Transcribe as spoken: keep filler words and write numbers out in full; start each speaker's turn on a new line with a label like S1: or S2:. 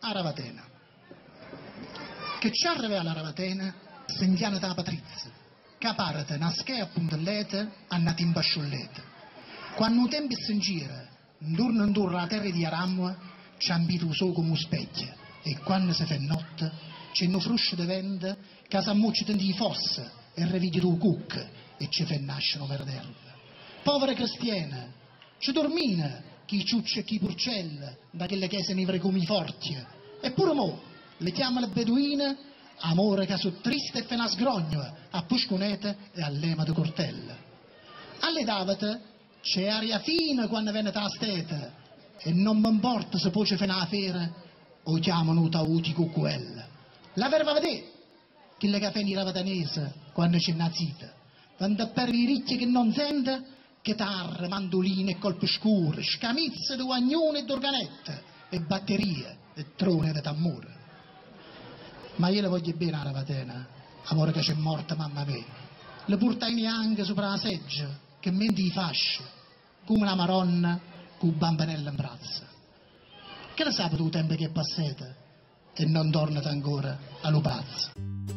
S1: a Ravatena. Che ci arriva alla Ravatena, sentiamo da Patrizia, che parte una schea a puntellete, andata in basciullete. Quando il tempo si gira, intorno intorno alla terra di Aramua, ci ambito solo come un specchio, e quando si fa notte, c'è un fruscio di vento che si ammuccia di fosse e rivide tu cucca e ci fa nascere verderba. Povere cristiane, ci dormina chi ciuccia e chi purcella da quelle chiese nivre come forti, eppure mo le chiama le beduine, amore che su triste e fena sgrogno a puscunete e a lema di cortella. Alle davate c'è aria fina quando viene da stete e non mi importa se poi ci fa una fera o chiamano tauti cucquella. La verva vedè che le caffè di ravatanese quando c'è una zita, quando per i ricchi che non sente, chitarre, mandoline e colpi scuri, scamizze di guagnone e d'organette e batterie e trone di tamburo. Ma io le voglio bene a Ravatena, amore che c'è morta mamma mia. Le portai neanche sopra la seggia, che mente i fasci, come una maronna con un bambanello in braccio. Che ne sapete tu tempo che passate e non tornate ancora allo pazzo?